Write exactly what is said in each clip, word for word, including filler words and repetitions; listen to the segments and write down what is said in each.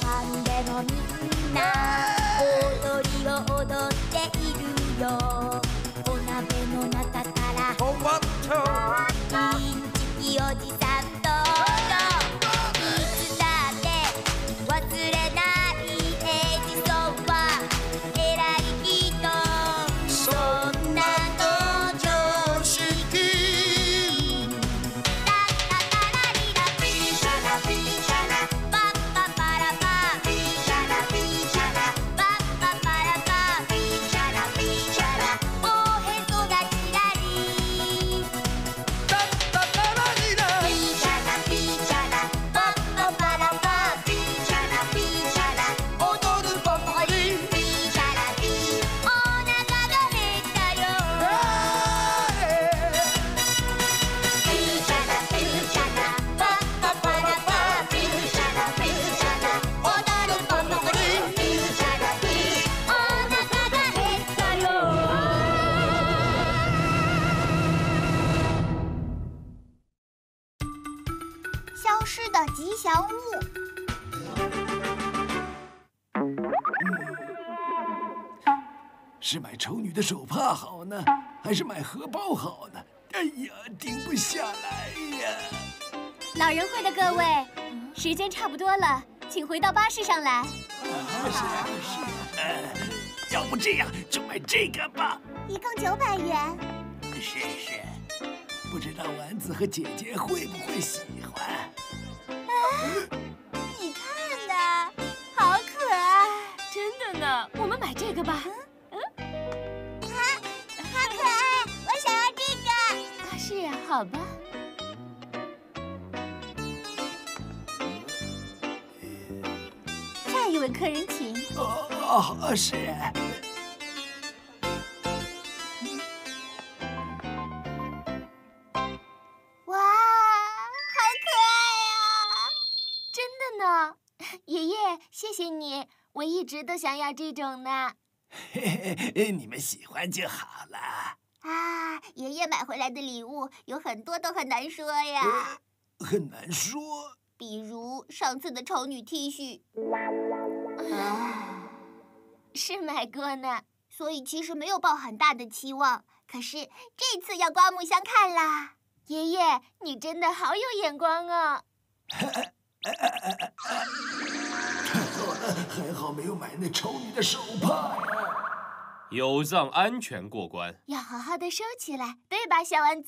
飯でもみんな踊りを踊っているよ。お鍋の中からトマトインチキおじさん登場。いつだって忘れないエジソンは偉い人。そんなの常識。タッタタラリラピーシャラピーシャラパッパパラパピーシャラピーシャラパッパパラパピーシャラピーシャラおへそがちらりタッタタラリラピーシャラピーシャラパッパパラパピーシャラピーシャラ踊るパパリピーシャラピーお腹が減ったよ。ピーシャラピーシャラパッパパラパピーシャラピーシャラ踊るパパリピーシャラピーお腹が減ったよ。消失的吉祥物。 是买丑女的手帕好呢，还是买荷包好呢？哎呀，停不下来呀！ 老人会的各位，时间差不多了，请回到巴士上来。 啊，是啊，是啊。呃，要不这样，就买这个吧。 一共九百元。 是是，不知道丸子和姐姐会不会喜欢？ 你看呐，好可爱。 真的呢，我们买这个吧。 好可爱，我想要这个。 啊，是呀，好吧。下一位客人请。 哦哦，是。 哇，好可爱啊！ 真的呢，爷爷，谢谢你，我一直都想要这种呢。 嘿嘿，你们喜欢就好了。 啊，爷爷买回来的礼物有很多都很难说呀， 呃很难说。 比如上次的丑女 T 恤， 是买过呢。 所以其实没有抱很大的期望。可是这次要刮目相看啦！ 爷爷，你真的好有眼光哦。 太好了，还好没有买那丑女的手帕呀。 有藏安全过关， 要好好的收起来，对吧，小丸子？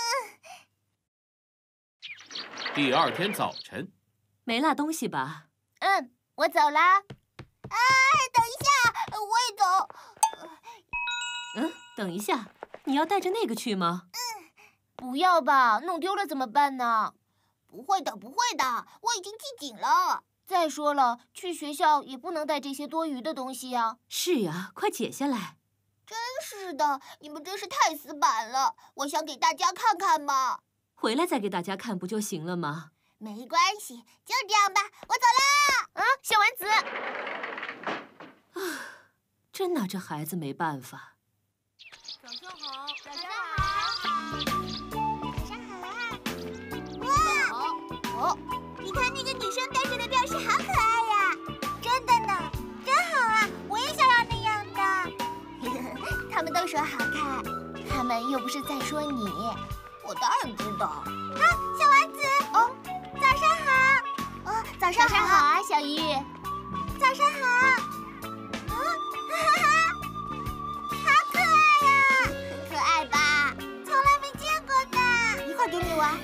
第二天早晨， 没落东西吧？ 嗯，我走啦。 哎，等一下，我也走。 嗯，等一下，你要带着那个去吗？ 不要吧，弄丢了怎么办呢？ 不会的，不会的，我已经系紧了。 再说了，去学校也不能带这些多余的东西呀。 是呀，快解下来。 真是的，你们真是太死板了。我想给大家看看嘛。 回来再给大家看不就行了吗？ 没关系，就这样吧，我走啦。 啊，小丸子。 啊，真拿这孩子没办法。 早上好， 早上好。早上好啊！哇！哦，你看那个女生戴着的吊饰好可爱呀！真的呢，真好啊！我也想要那样的。他们都说好看， 他们又不是在说你。 我当然知道。啊，小丸子！哦，早上好。哦，早上好。 早上好啊，小鱼。 早上好。啊，哈哈哈！好可爱呀！很可爱吧？从来没见过呢。一会儿给你玩。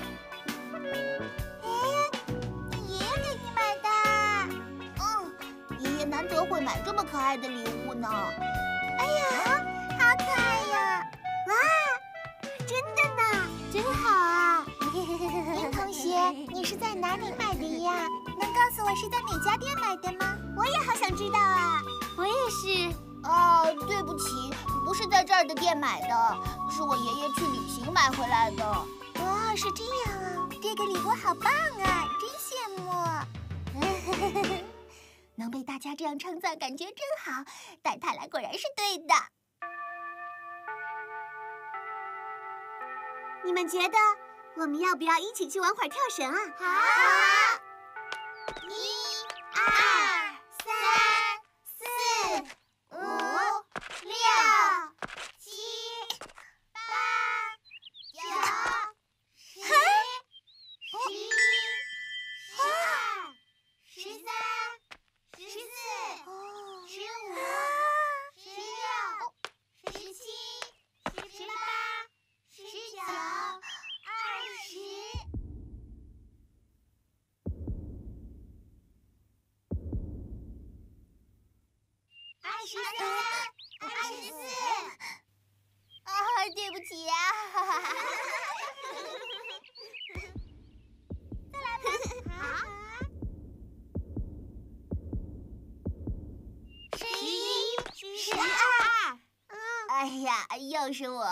哎，爷爷给你买的。嗯，爷爷难得会买这么可爱的礼物呢。哎呀，好可爱呀！哇，真的呢，真好啊！林同学，你是在哪里买的呀？能告诉我是在哪家店买的吗？我也好想知道啊！ 我也是。 哦，对不起，不是在这儿的店买的，是我爷爷去旅行买回来的。哇，是这样啊！这个礼物好棒啊，真羡慕。能被大家这样称赞，感觉真好。带他来果然是对的。你们觉得我们要不要一起去玩会儿跳绳啊？好！一、二。 十三、二十四。啊，对不起呀。再来吧。好。十一、十二。哎呀，又是我。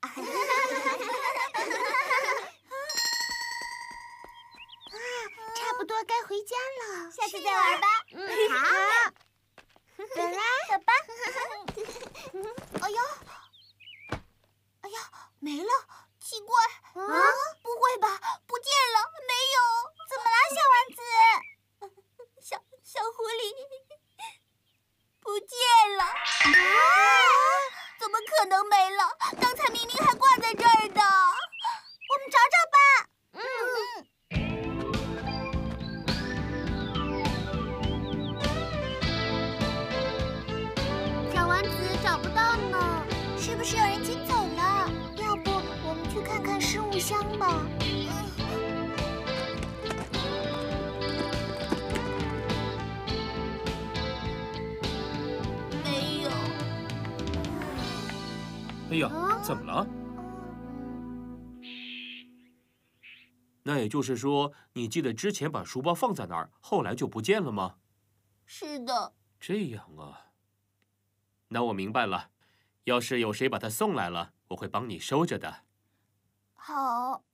差不多该回家了，下次再玩吧。嗯，好。走啦，走吧。哎呦，哎呀，没了！奇怪，啊，不会吧？不见了？没有？怎么啦，小丸子？小小狐狸不见了！啊！怎么可能没了？刚才明明还挂在这儿的。我们找找吧。嗯嗯。 小丸子找不到呢， 是不是有人捡走了？要不我们去看看失物箱吧。没有。 哎呀，怎么了？那也就是说，你记得之前把书包放在哪儿，后来就不见了吗？ 是的。 这样啊。那我明白了，要是有谁把它送来了，我会帮你收着的。 好。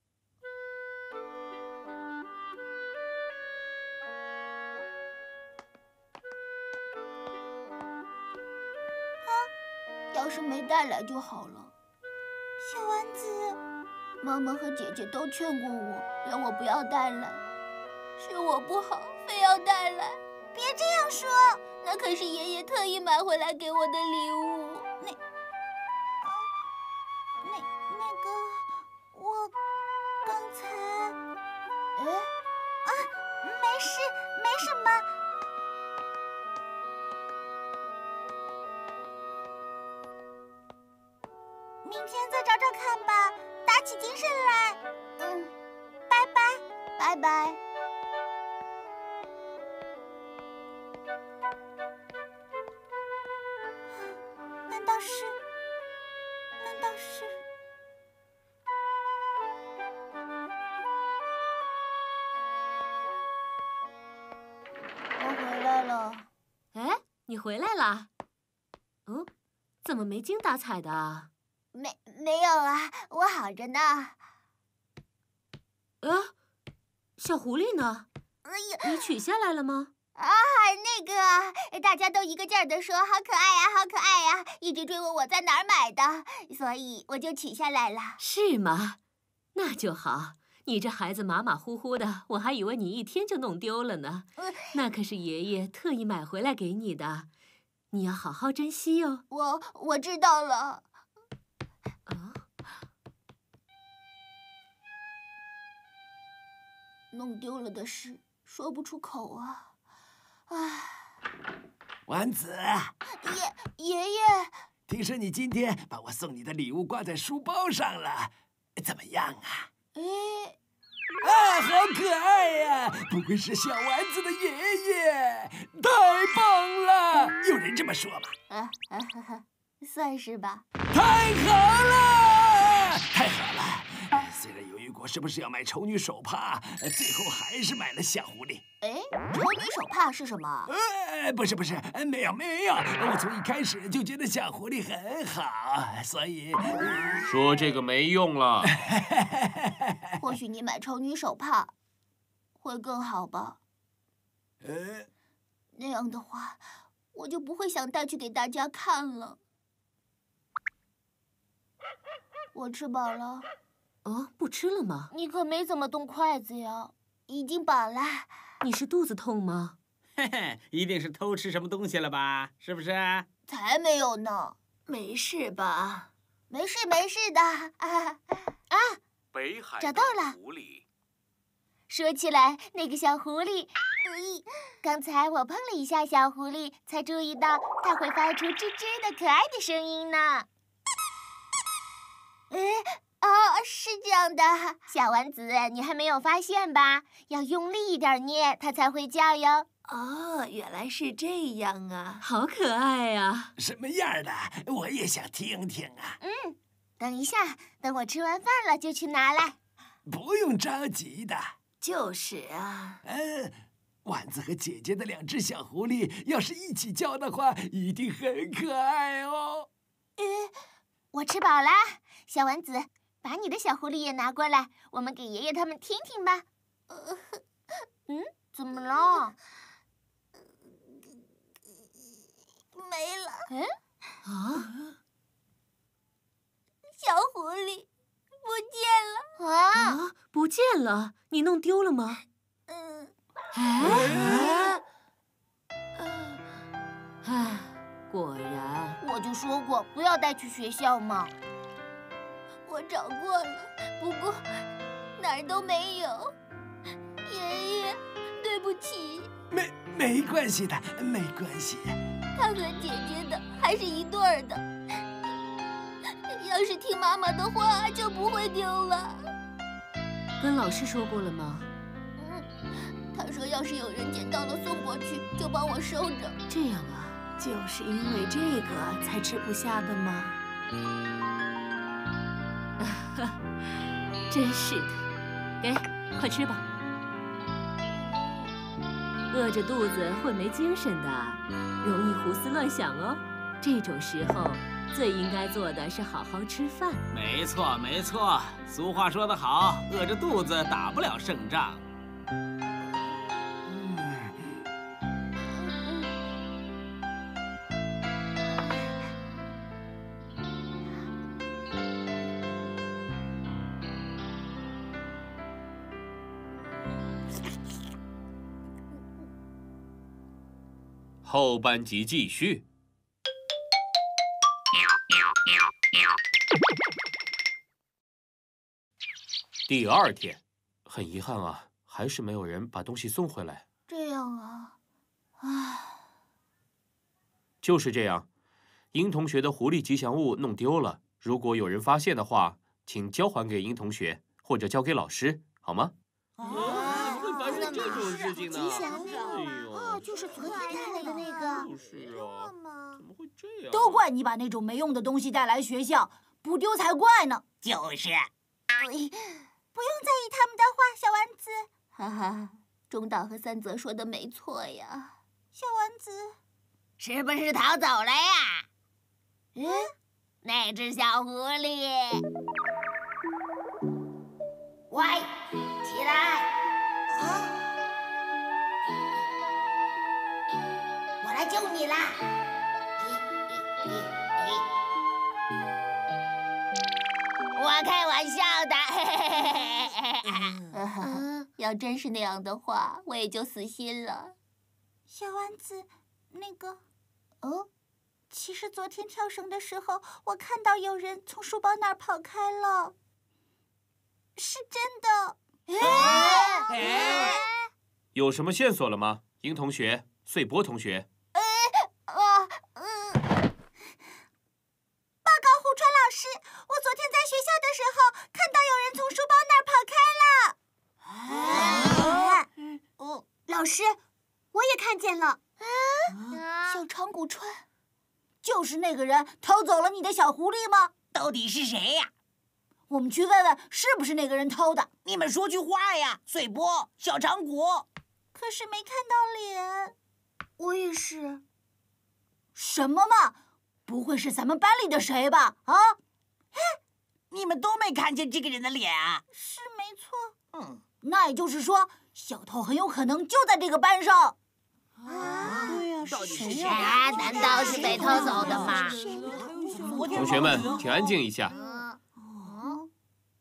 啊，要是没带来就好了。小丸子，妈妈和姐姐都劝过我，让我不要带来，是我不好，非要带来。别这样说，那可是爷爷特意买回来给我的礼物。那，啊，那那个，我刚才，哎，啊，没事，没什么。明天再找找看吧，打起精神来。嗯，拜拜，拜拜。难道是？难道是？我回来了。 哎，你回来了？哦，怎么没精打采的啊？ 没没有啊，我好着呢。 呃，小狐狸呢？ 哎呀， 你取下来了吗？ 啊，那个，大家都一个劲儿地说好可爱呀，好可爱呀，一直追问我在哪儿买的，所以我就取下来了。 是吗？那就好。你这孩子马马虎虎的，我还以为你一天就弄丢了呢。 呃、 那可是爷爷特意买回来给你的，你要好好珍惜哟。 我我知道了。 啊， 弄丢了的事说不出口啊。唉， 丸子， 爷爷爷， 听说你今天把我送你的礼物挂在书包上了，怎么样啊？ 哎， 啊，好可爱呀！不愧是小丸子的爷爷，太棒了！有人这么说吗？ 啊啊哈哈，算是吧。 太好了，太好了！虽然犹豫过是不是要买丑女手帕，最后还是买了小狐狸。 哎，丑女手帕是什么？ 呃，不是不是，没有没有，我从一开始就觉得小狐狸很好，所以说这个没用了。 或许你买丑女手帕会更好吧？ 呃， 那样的话，我就不会想带去给大家看了。我吃饱了。 哦，不吃了吗？ 你可没怎么动筷子呀。已经饱了。 你是肚子痛吗？ 嘿嘿，一定是偷吃什么东西了吧？是不是？ 才没有呢。 没事吧？ 没事没事的。啊啊！ 北海找到了。 狐狸。 说起来，那个小狐狸，刚才我碰了一下小狐狸，才注意到它会发出吱吱的可爱的声音呢。 哎，哦，是这样的。 小丸子，你还没有发现吧？要用力一点捏，它才会叫哟。 哦，原来是这样啊！ 好可爱呀！ 什么样的？我也想听听啊。 嗯，等一下，等我吃完饭了就去拿来。 不用着急的。 就是啊。 嗯，丸子和姐姐的两只小狐狸，要是一起叫的话，一定很可爱哦。 呃，我吃饱啦，小丸子，把你的小狐狸也拿过来，我们给爷爷他们听听吧。呃，嗯，怎么了？ 没了。 嗯， 啊， 小狐狸不见了。 啊， 啊，不见了！你弄丢了吗？ 嗯， 哎，唉，果然， 我就说过不要带去学校嘛。 我找过了，不过哪儿都没有。爷爷，对不起。 没没关系的，没关系。 他和姐姐的还是一对儿的，要是听妈妈的话，就不会丢了。 跟老师说过了吗？ 嗯，他说要是有人捡到了送过去，就帮我收着。 这样啊， 就是因为这个才吃不下的吗？ 真是的，给，快吃吧。饿着肚子会没精神的，容易胡思乱想哦。这种时候，最应该做的是好好吃饭。 没错，没错，俗话说得好，饿着肚子打不了胜仗。 后半集继续。第二天，很遗憾啊，还是没有人把东西送回来。 这样啊，唉， 就是这样，殷同学的狐狸吉祥物弄丢了。如果有人发现的话，请交还给殷同学，或者交给老师，好吗？ 啊， 怎么会发生这种事情呢？ 吉祥物哎呦哦，就是昨天带来的那个。 是啊，怎么会这样？ 都怪你把那种没用的东西带来学校，不丢才怪呢。 就是。 不用在意他们的话，小丸子。 哈哈，中岛和三泽说的没错呀。 小丸子， 是不是逃走了呀？ 嗯， 那只小狐狸。喂，起来！ 啊， 我来救你啦！我开玩笑的。 嗯，要真是那样的话，我也就死心了。 小丸子，那个， 哦， 其实昨天跳绳的时候，我看到有人从书包那儿跑开了，是真的。 哎， 有什么线索了吗？殷同学、穗波同学。 啊，嗯，报告胡川老师，我昨天在学校的时候看到有人从书包那儿跑开了。啊， 哦， 老师，我也看见了。 啊，小长谷川， 就是那个人偷走了你的小狐狸吗？ 到底是谁呀？ 我们去问问是不是那个人偷的。 你们说句话呀，穗波、小长谷。 可是没看到脸。 我也是。 什么嘛？不会是咱们班里的谁吧？啊？ 你们都没看见这个人的脸啊？ 是没错。 嗯， 那也就是说，小偷很有可能就在这个班上。 啊， 对呀， 到底是谁啊？ 啊？ 难道是被偷走的吗？ 同学们，请安静一下。 嗯，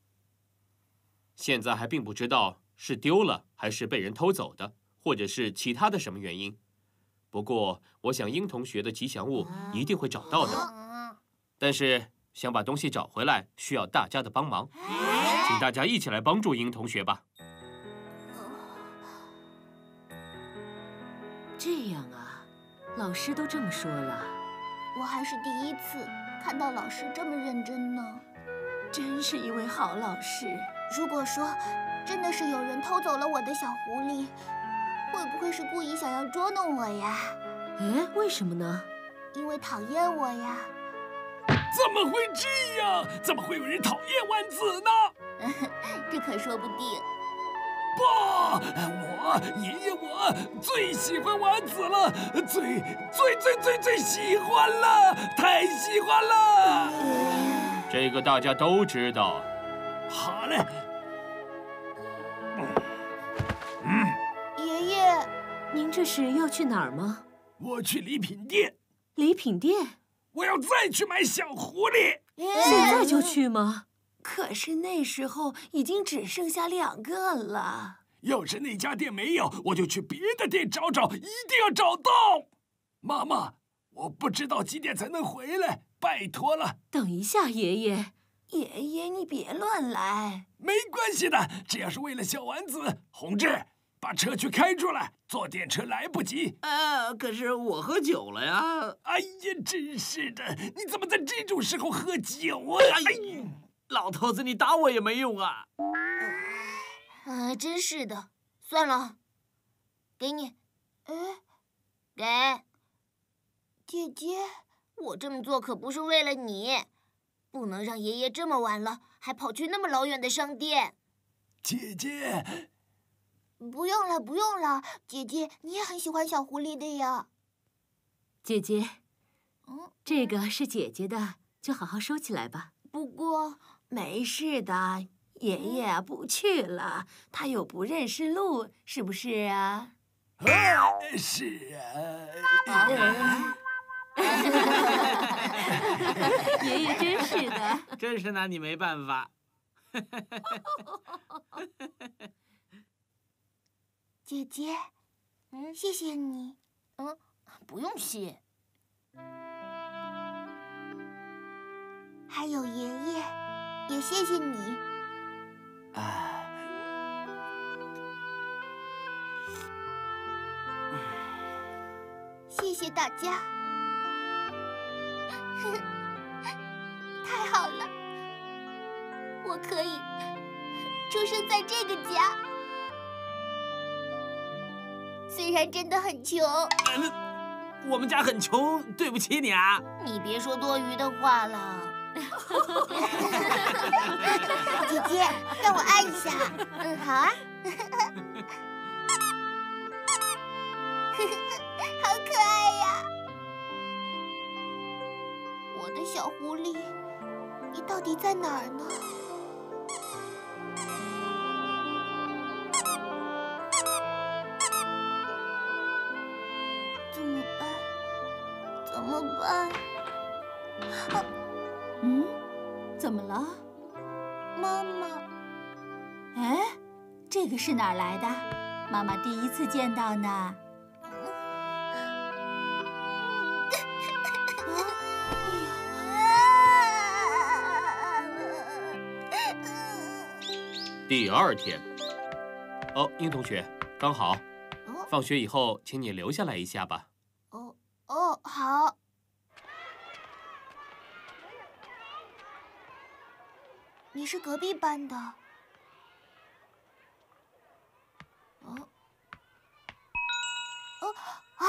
现在还并不知道是丢了还是被人偷走的，或者是其他的什么原因。不过，我想殷同学的吉祥物一定会找到的。但是想把东西找回来，需要大家的帮忙，请大家一起来帮助殷同学吧。 这样啊，老师都这么说了。 我还是第一次看到老师这么认真呢。 真是一位好老师。 如果说真的是有人偷走了我的小狐狸， 会不会是故意想要捉弄我呀？ 哎，为什么呢？ 因为讨厌我呀。 怎么会这样？怎么会有人讨厌丸子呢？ 这可说不定。 不，我爷爷我最喜欢丸子了，最最最最最喜欢了，太喜欢了。 这个大家都知道。 好嘞。 嗯，爷爷， 您这是要去哪儿吗？ 我去礼品店。 礼品店？ 我要再去买小狐狸。 现在就去吗？ 可是那时候已经只剩下两个了。 要是那家店没有，我就去别的店找找，一定要找到。妈妈，我不知道几点才能回来，拜托了。 等一下，爷爷。 爷爷，你别乱来。 没关系的，只要是为了小丸子。宏志，把车去开出来，坐电车来不及。 呃，可是我喝酒了呀。 哎呀，真是的，你怎么在这种时候喝酒啊？哎呀， 老头子，你打我也没用啊。 啊，真是的。算了，给你。哎，给。姐姐，我这么做可不是为了你。不能让爷爷这么晚了还跑去那么老远的商店。 姐姐， 不用了，不用了。姐姐，你也很喜欢小狐狸的呀。 姐姐，嗯，这个是姐姐的，就好好收起来吧。 不过没事的，爷爷不去了，他又不认识路，是不是啊？ 啊，是啊。 啊爷爷真是的， 真是拿你没办法。 姐姐，嗯，谢谢你。嗯，不用谢。还有爷爷，也谢谢你。 啊。 谢谢大家。太好了，我可以出生在这个家。虽然真的很穷。 呃，我们家很穷，对不起你啊。 你别说多余的话了。姐姐，让我按一下。嗯，好啊。好可爱呀！我的小狐狸，你到底在哪儿呢？怎么办？怎么办？啊！ 嗯，怎么了？ 妈妈。 哎，这个是哪儿来的？妈妈第一次见到呢。 第二天，哦，殷同学，刚好，放学以后，请你留下来一下吧。 哦哦，好。你是隔壁班的。哦哦啊！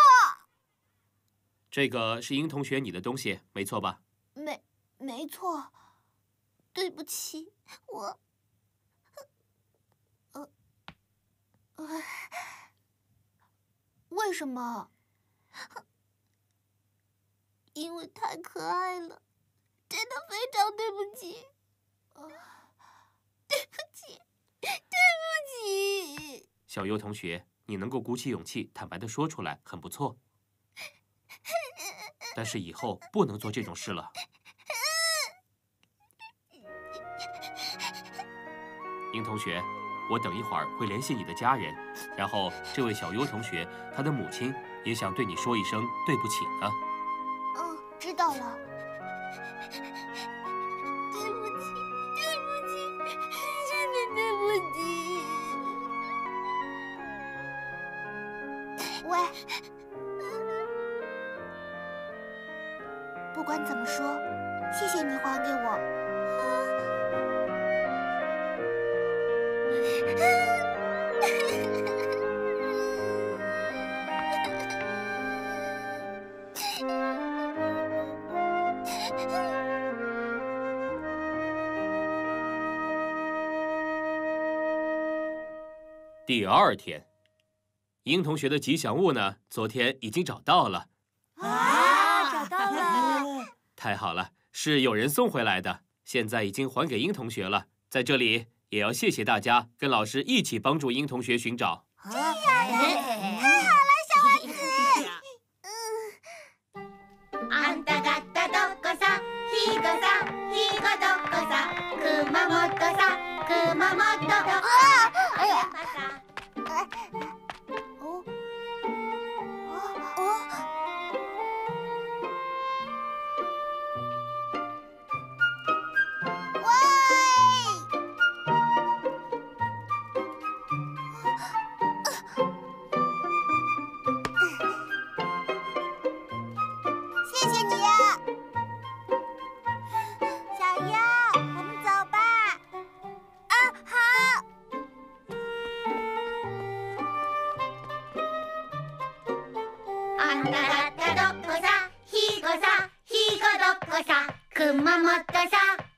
这个是殷同学你的东西，没错吧？ 没，没错。对不起，我。呃，呃，为什么？因为太可爱了，真的非常对不起。呃，对不起，对不起。 小优同学，你能够鼓起勇气，坦白地说出来，很不错。但是以后不能做这种事了。殷同学，我等一会儿会联系你的家人，然后这位小优同学，他的母亲也想对你说一声对不起呢。 嗯，知道了。对不起，对不起，真的对不起。喂，不管怎么说，谢谢你还给我。 第二天，鹰同学的吉祥物呢，昨天已经找到了。 啊，找到了！ 太好了，是有人送回来的，现在已经还给鹰同学了。在这里也要谢谢大家，跟老师一起帮助鹰同学寻找。 这样呀，太好了，小丸子。 あんた方どこさ、ひごさ、ひごどこさ、熊本さ、熊本どこさ、 哎呀！ 山さ。 哦哦！喂！谢谢你呀，小妖，我们走吧。啊，好。 あんた方どこさ、ひごさ、ひごどこさ、熊本さ。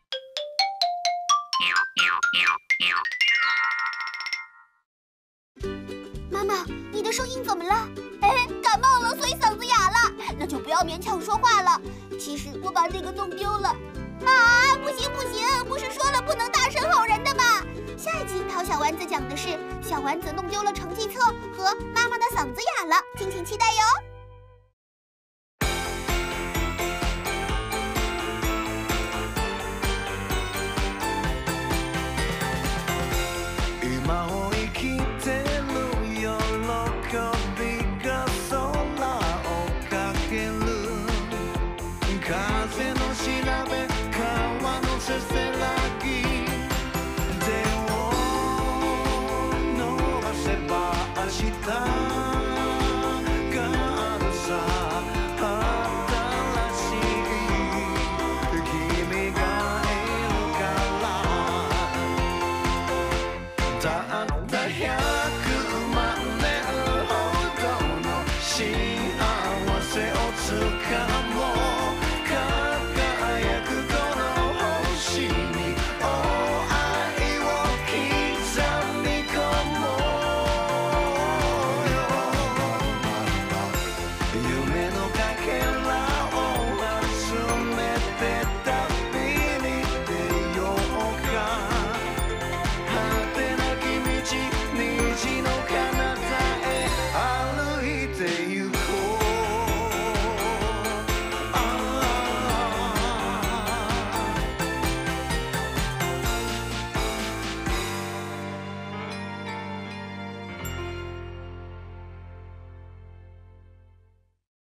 妈妈，你的声音怎么了？哎，感冒了，所以嗓子哑了。那就不要勉强说话了。其实我把这个弄丢了。啊，不行不行，不是说了不能大声吼人的吗？下一集讨小丸子讲的是小丸子弄丢了成绩册和妈妈的嗓子哑了，敬请期待哟。